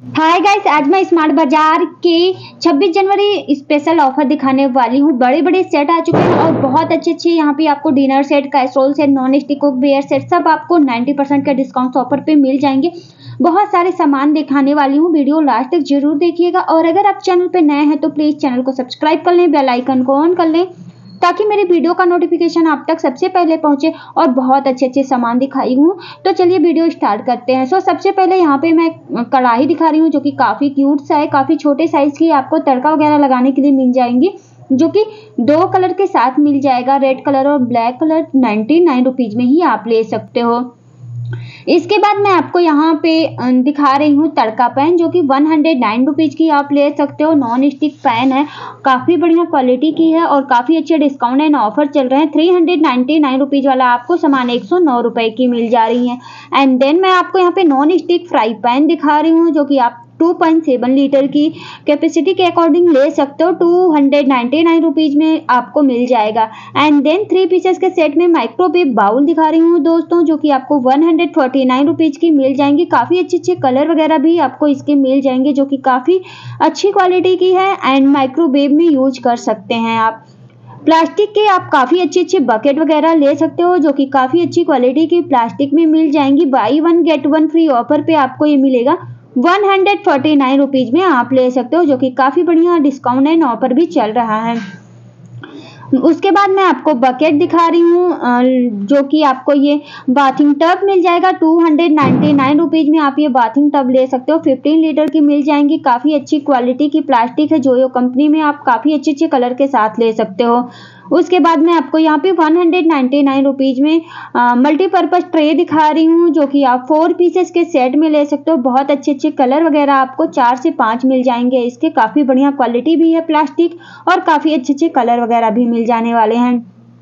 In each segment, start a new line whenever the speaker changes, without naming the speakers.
Hi guys, आज मैं smart बाजार के 26 जनवरी स्पेशल ऑफर दिखाने वाली हूँ। बड़े बड़े सेट आ चुके हैं और बहुत अच्छे अच्छे यहाँ पे आपको dinner set, casserole set, non stick cookware set सब आपको 90% के डिस्काउंट ऑफर पे मिल जाएंगे। बहुत सारे सामान दिखाने वाली हूँ, वीडियो लास्ट तक जरूर देखिएगा। और अगर आप चैनल पे नए हैं तो प्लीज चैनल को सब्सक्राइब कर लें, बेल आइकन को ऑन कर लें ताकि मेरी वीडियो का नोटिफिकेशन आप तक सबसे पहले पहुंचे। और बहुत अच्छे अच्छे सामान दिखाई हूँ, तो चलिए वीडियो स्टार्ट करते हैं। सबसे पहले यहाँ पे मैं कढ़ाई दिखा रही हूँ जो कि काफी क्यूट सा है, काफी छोटे साइज की, आपको तड़का वगैरह लगाने के लिए मिल जाएंगी, जो कि 2 कलर के साथ मिल जाएगा, रेड कलर और ब्लैक कलर। 99 रुपीज में ही आप ले सकते हो। इसके बाद मैं आपको यहाँ पे दिखा रही हूँ तड़का पैन, जो कि 109 रुपीज की आप ले सकते हो। नॉन स्टिक पैन है, काफी बढ़िया क्वालिटी की है और काफी अच्छे डिस्काउंट एंड ऑफर चल रहे हैं। 399 रुपीज वाला आपको सामान 109 रुपए की मिल जा रही है। एंड देन मैं आपको यहाँ पे नॉन स्टिक फ्राई पैन दिखा रही हूँ, जो कि आप 2.7 लीटर की कैपेसिटी के अकॉर्डिंग ले सकते हो। 299 रुपीज में आपको मिल जाएगा। एंड देन 3 पीसेस के सेट में माइक्रोवेव बाउल दिखा रही हूँ दोस्तों, जो कि आपको 149 रुपीज की मिल जाएंगी। काफी अच्छे अच्छे कलर वगैरह भी आपको इसके मिल जाएंगे, जो कि काफी अच्छी क्वालिटी की है एंड माइक्रोवेव में यूज कर सकते हैं आप। प्लास्टिक के आप काफी अच्छे अच्छे बकेट वगैरह ले सकते हो, जो कि काफी अच्छी क्वालिटी की प्लास्टिक में मिल जाएंगी। बाई 1 गेट 1 फ्री ऑफर पे आपको ये मिलेगा। 149 रुपीज में आप ले सकते हो, जो कि काफी बढ़िया डिस्काउंट एंड ऑफर भी चल रहा है। उसके बाद मैं आपको बकेट दिखा रही हूँ, जो कि आपको ये बाथिंग टब मिल जाएगा। 299 रुपीज में आप ये बाथिंग टब ले सकते हो। 15 लीटर की मिल जाएंगी, काफी अच्छी क्वालिटी की प्लास्टिक है जोयो कंपनी में, आप काफी अच्छे अच्छे कलर के साथ ले सकते हो। उसके बाद मैं आपको यहाँ पे 199 रुपीज में मल्टीपर्पज ट्रे दिखा रही हूँ, जो कि आप 4 पीसेस के सेट में ले सकते हो। बहुत अच्छे अच्छे कलर वगैरह आपको 4 से 5 मिल जाएंगे। इसके काफी बढ़िया क्वालिटी भी है प्लास्टिक, और काफी अच्छे अच्छे कलर वगैरह भी मिल जाने वाले हैं।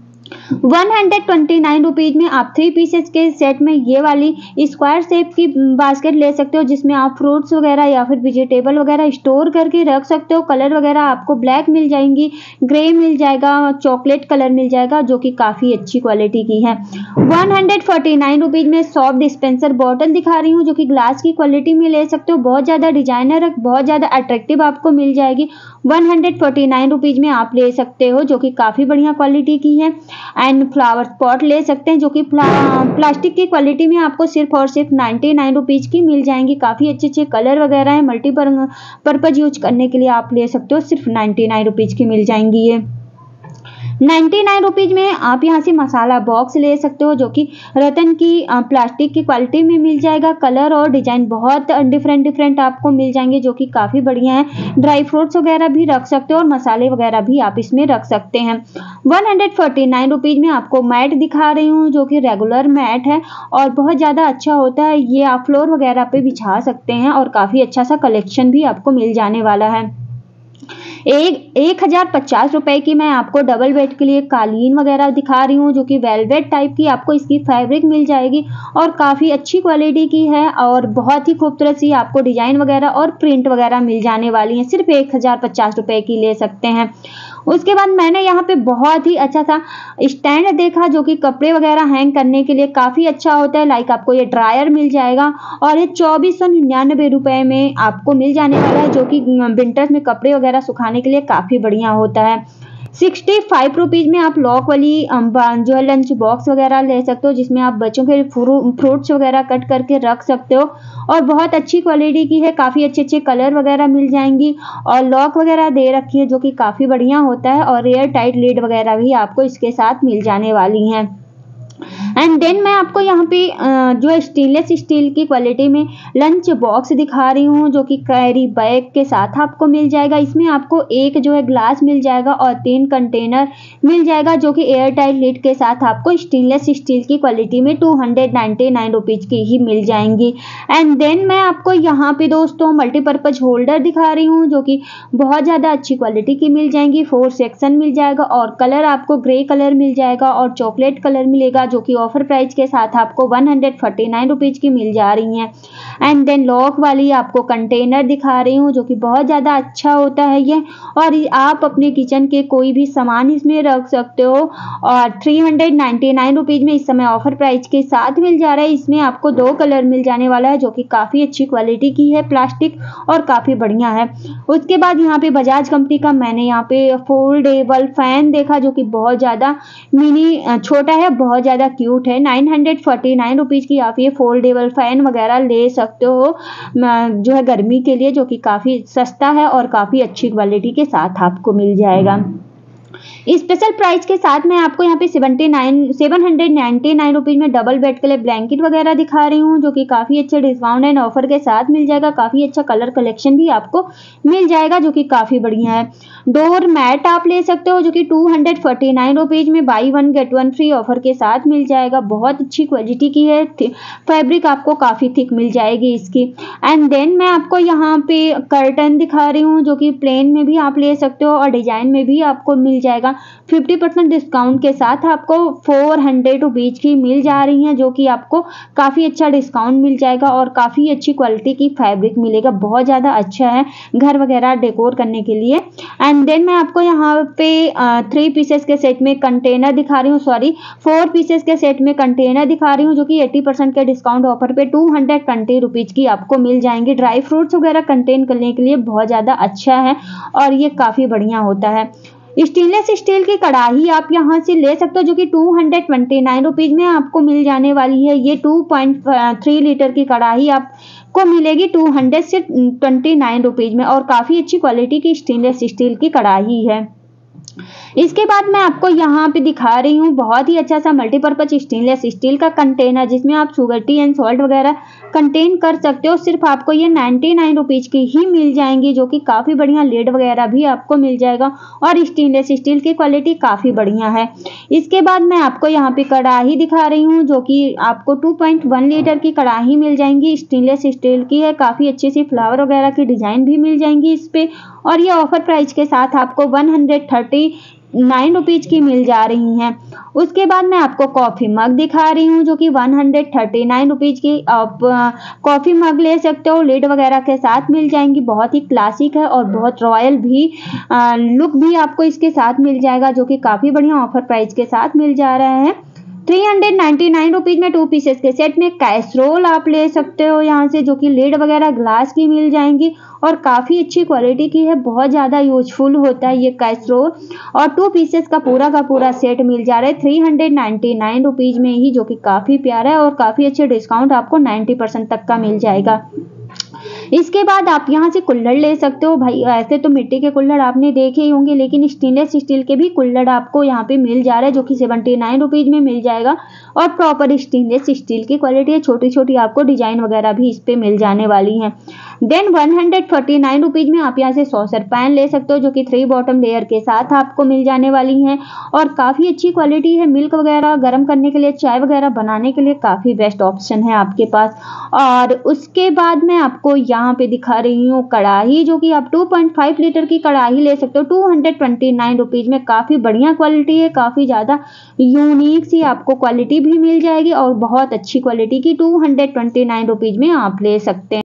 129 रुपीज में आप 3 पीसेस के सेट में ये वाली स्क्वायर शेप की बास्केट ले सकते हो, जिसमें आप फ्रूट्स वगैरह या फिर वेजिटेबल वगैरह स्टोर करके रख सकते हो। कलर वगैरह आपको ब्लैक मिल जाएंगी, ग्रे मिल जाएगा, चॉकलेट कलर मिल जाएगा, जो कि काफी अच्छी क्वालिटी की है। 149 रुपीज में सॉफ्ट डिस्पेंसर बॉटल दिखा रही हूँ, जो कि ग्लास की क्वालिटी में ले सकते हो। बहुत ज्यादा डिजाइनर, बहुत ज्यादा अट्रैक्टिव आपको मिल जाएगी। 149 रुपीज में आप ले सकते हो, जो कि काफी बढ़िया क्वालिटी की है। एंड फ्लावर पॉट ले सकते हैं, जो कि प्लास्टिक की क्वालिटी में आपको सिर्फ और सिर्फ 99 रुपीज की मिल जाएंगी। काफी अच्छे अच्छे कलर वगैरह है, मल्टीपर्पज यूज करने के लिए आप ले सकते हो। सिर्फ 99 रुपीज की मिल जाएंगी ये। 99 रुपीज में आप यहाँ से मसाला बॉक्स ले सकते हो, जो कि रतन की प्लास्टिक की क्वालिटी में मिल जाएगा। कलर और डिजाइन बहुत डिफरेंट आपको मिल जाएंगे, जो कि काफी बढ़िया है। ड्राई फ्रूट्स वगैरह भी रख सकते हो और मसाले वगैरह भी आप इसमें रख सकते हैं। 149 रुपीज में आपको मैट दिखा रही हूँ, जो कि रेगुलर मैट है और बहुत ज्यादा अच्छा होता है। ये आप फ्लोर वगैरह पे बिछा सकते हैं और काफी अच्छा सा कलेक्शन भी आपको मिल जाने वाला है। 1050 रुपए की मैं आपको डबल बेड के लिए कालीन वगैरह दिखा रही हूँ, जो कि वेलवेट टाइप की आपको इसकी फैब्रिक मिल जाएगी और काफी अच्छी क्वालिटी की है और बहुत ही खूबसूरत सी आपको डिजाइन वगैरह और प्रिंट वगैरह मिल जाने वाली है। सिर्फ 1050 रुपए की ले सकते हैं। उसके बाद मैंने यहाँ पे बहुत ही अच्छा सा स्टैंड देखा, जो कि कपड़े वगैरह हैंग करने के लिए काफी अच्छा होता है। लाइक आपको ये ड्रायर मिल जाएगा और ये 2499 रुपए में आपको मिल जाने वाला है, जो कि विंटर्स में कपड़े वगैरह सुखाने के लिए काफी बढ़िया होता है। 65 रुपीज में आप लॉक वाली जो है लंच बॉक्स वगैरह ले सकते हो, जिसमें आप बच्चों के फ्रूट्स वगैरह कट करके रख सकते हो और बहुत अच्छी क्वालिटी की है। काफी अच्छे अच्छे कलर वगैरह मिल जाएंगी और लॉक वगैरह दे रखी है, जो कि काफी बढ़िया होता है और एयर टाइट लिड वगैरह भी आपको इसके साथ मिल जाने वाली हैं। एंड देन मैं आपको यहाँ पे जो स्टेनलेस स्टील की क्वालिटी में लंच बॉक्स दिखा रही हूँ, जो कि कैरी बैग के साथ आपको मिल जाएगा। इसमें आपको एक जो है ग्लास मिल जाएगा और 3 कंटेनर मिल जाएगा, जो कि एयर टाइट लिड के साथ आपको स्टेनलेस स्टील की क्वालिटी में 299 रुपीज की ही मिल जाएंगी। एंड देन मैं आपको यहाँ पे दोस्तों मल्टीपर्पज होल्डर दिखा रही हूँ, जो कि बहुत ज़्यादा अच्छी क्वालिटी की मिल जाएंगी। 4 सेक्शन मिल जाएगा और कलर आपको ग्रे कलर मिल जाएगा और चॉकलेट कलर मिलेगा, जो कि ऑफर प्राइस के साथ आपको 149 रुपीज़ की मिल जा रही हैं। एंड देन लॉक वाली आपको कंटेनर दिखा रही हूँ जो कि बहुत ज़्यादा अच्छा होता है ये, और आप अपने किचन के कोई भी सामान इसमें रख सकते हो। और 399 रुपीज़ में इस समय ऑफर प्राइस के साथ मिल जा रहा है। इसमें आपको 2 कलर मिल जाने वाला है जो कि काफ़ी अच्छी क्वालिटी की है, प्लास्टिक और काफ़ी बढ़िया है। उसके बाद यहाँ पे बजाज कंपनी का मैंने यहाँ पे फोल्डेबल फैन देखा जो कि बहुत ज़्यादा मिनी छोटा है, बहुत ज़्यादा क्यूट है। 949 रुपीज़ की आप ये फोल्डेबल फैन वगैरह ले सकते हो जो है गर्मी के लिए, जो कि काफ़ी सस्ता है और काफ़ी अच्छी क्वालिटी के साथ आपको मिल जाएगा। स्पेशल प्राइस के साथ मैं आपको यहाँ पे 799 रुपीज़ में डबल बेड के लिए ब्लैंकेट वगैरह दिखा रही हूँ जो कि काफ़ी अच्छे डिस्काउंट एंड ऑफर के साथ मिल जाएगा। काफ़ी अच्छा कलर कलेक्शन भी आपको मिल जाएगा जो कि काफ़ी बढ़िया है। डोर मैट आप ले सकते हो जो कि 249 रुपीज़ में बाई 1 गेट 1 फ्री ऑफर के साथ मिल जाएगा। बहुत अच्छी क्वालिटी की है, फैब्रिक आपको काफ़ी थिक मिल जाएगी इसकी। एंड देन मैं आपको यहाँ पे कर्टन दिखा रही हूँ जो कि प्लेन में भी आप ले सकते हो और डिजाइन में भी आपको मिल जाएगा। 50% डिस्काउंट के साथ आपको 400 रुपीज़ की मिल जा रही हैं जो कि आपको काफ़ी अच्छा डिस्काउंट मिल जाएगा और काफ़ी अच्छी क्वालिटी की फैब्रिक मिलेगा। बहुत ज़्यादा अच्छा है घर वगैरह डेकोर करने के लिए। एंड देन मैं आपको यहाँ पे 3 पीसेस के सेट में कंटेनर दिखा रही हूँ, 4 पीसेस के सेट में कंटेनर दिखा रही हूँ जो कि 80% के डिस्काउंट ऑफर पे 220 रुपीज़ की आपको मिल जाएंगे। ड्राई फ्रूट्स वगैरह कंटेन करने के लिए बहुत ज़्यादा अच्छा है और ये काफ़ी बढ़िया होता है। स्टेनलेस स्टील की कढ़ाई आप यहाँ से ले सकते हो जो कि 229 रुपीज़ में आपको मिल जाने वाली है। ये 2.3 लीटर की कढ़ाई आपको मिलेगी 229 रुपीज़ में और काफ़ी अच्छी क्वालिटी की स्टेनलेस स्टील की कढ़ाई है। इसके बाद मैं आपको यहाँ पे दिखा रही हूँ बहुत ही अच्छा सा मल्टीपर्पज स्टेनलेस स्टील का कंटेनर जिसमें आप शुगर टी एंड सॉल्ट वगैरह कंटेन कर सकते हो। सिर्फ आपको ये 99 रुपीज़ की ही मिल जाएंगी जो कि काफ़ी बढ़िया लेड वगैरह भी आपको मिल जाएगा और स्टेनलेस स्टील की क्वालिटी काफ़ी बढ़िया है। इसके बाद मैं आपको यहाँ पे कढ़ाई दिखा रही हूँ जो कि आपको 2.1 लीटर की कढ़ाई मिल जाएंगी, स्टेनलेस स्टील की है। काफ़ी अच्छी सी फ्लावर वगैरह की डिज़ाइन भी मिल जाएंगी इस पर और ये ऑफर प्राइस के साथ आपको 139 रुपीज़ की मिल जा रही हैं। उसके बाद मैं आपको कॉफ़ी मग दिखा रही हूँ जो कि 139 रुपीज़ की आप कॉफ़ी मग ले सकते हो, लिड वगैरह के साथ मिल जाएंगी। बहुत ही क्लासिक है और बहुत रॉयल भी लुक भी आपको इसके साथ मिल जाएगा जो कि काफ़ी बढ़िया ऑफर प्राइस के साथ मिल जा रहा है। 399 रुपीज़ में 2 पीसेस के सेट में कैसरोल आप ले सकते हो यहाँ से जो कि लिड वगैरह ग्लास की मिल जाएंगी और काफ़ी अच्छी क्वालिटी की है। बहुत ज़्यादा यूजफुल होता है ये कैसरोल और 2 पीसेस का पूरा सेट मिल जा रहा है 399 रुपीज़ में ही जो कि काफ़ी प्यारा है और काफ़ी अच्छे डिस्काउंट आपको 90% तक का मिल जाएगा। इसके बाद आप यहाँ से कुल्हड़ ले सकते हो। भाई ऐसे तो मिट्टी के कुल्हड़ आपने देखे ही होंगे लेकिन स्टेनलेस स्टील के भी कुल्हड़ आपको यहाँ पे मिल जा रहा है जो कि 79 रुपीज़ में मिल जाएगा और प्रॉपर स्टेनलेस स्टील की क्वालिटी है। छोटी छोटी आपको डिजाइन वगैरह भी इस पे मिल जाने वाली हैं। देन 149 रुपीज़ में आप यहाँ से सॉसर पैन ले सकते हो जो कि 3 बॉटम लेयर के साथ आपको मिल जाने वाली हैं और काफ़ी अच्छी क्वालिटी है। मिल्क वगैरह गर्म करने के लिए, चाय वगैरह बनाने के लिए काफ़ी बेस्ट ऑप्शन है आपके पास। और उसके बाद मैं आपको यहाँ पे दिखा रही हूँ कढ़ाई जो कि आप 2.5 लीटर की कढ़ाई ले सकते हो 229 रुपीज़ में। काफ़ी बढ़िया क्वालिटी है, काफ़ी ज़्यादा यूनिक सी आपको क्वालिटी भी मिल जाएगी और बहुत अच्छी क्वालिटी की 229 रुपीज़ में आप ले सकते हैं।